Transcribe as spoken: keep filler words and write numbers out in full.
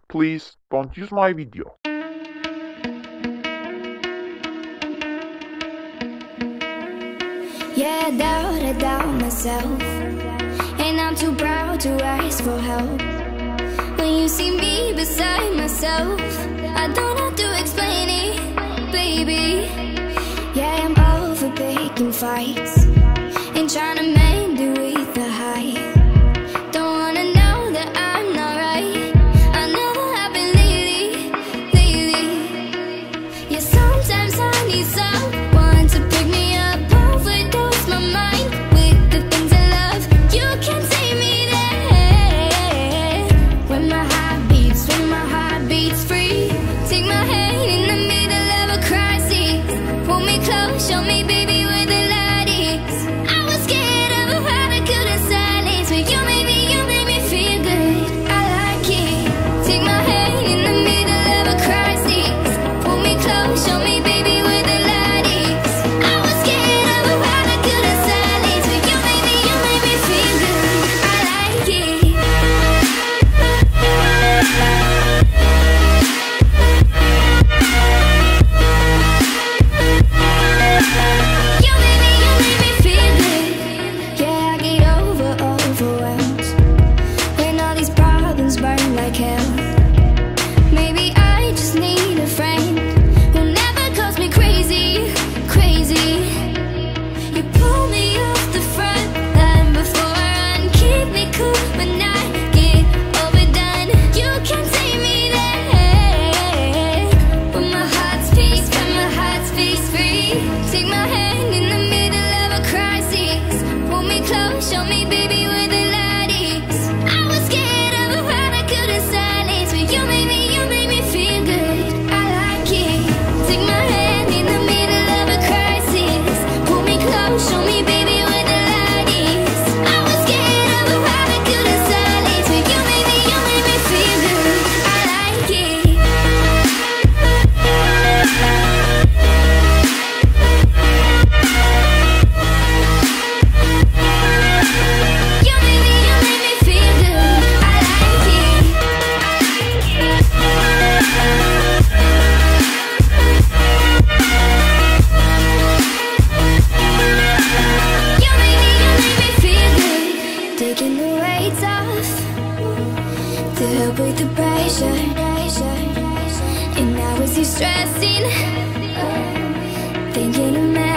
Please don't use my video. Yeah, I doubt, I doubt myself, and I'm too proud to ask for help. When you see me beside myself, I don't have to explain it, baby. Yeah, I'm over picking fights and trying to mend it with the height. Don't wanna know that I'm not right. I never have been lately, lately. Yeah, sometimes I need someone to pick me up, overdose my mind with the things I love. You can take me there. When my heart beats, when my heart beats free, take my hand in the middle of a crisis. Pull me close, show me, baby, where the light is. I was scared of how I could have silence, but you made me, you made me feel good. I like it. Take my hand in the middle of a crisis. Pull me close, show me, baby, where the light is. I was scared of how I could have silence, but you made me, you made me feel good. I like it. You made me, you made me feel good. Yeah, I get over, overwhelmed when all these problems burn like hell. Maybe I just need a friend who never calls me crazy, crazy. You pull me off the front line before I run, keep me cool when I get overdone. You can take me there. When my heart's peace, when my heart's peace free, take my hand in the middle of a crisis. Pull me close, show me, baby, where the light is. I was scared of how I could have silence, but you made me, you made me feel good. I like it. Take my hand in the middle of a crisis. Pull me close, show me, baby, where the light is. I was scared of how I could have silence, but you made me, you made me feel good. I like it. You made me, you made me feel good. I like it. You made me, you made me feel good. Taking the weights off to help with the pressure. And now it's you stressing, thinking of me.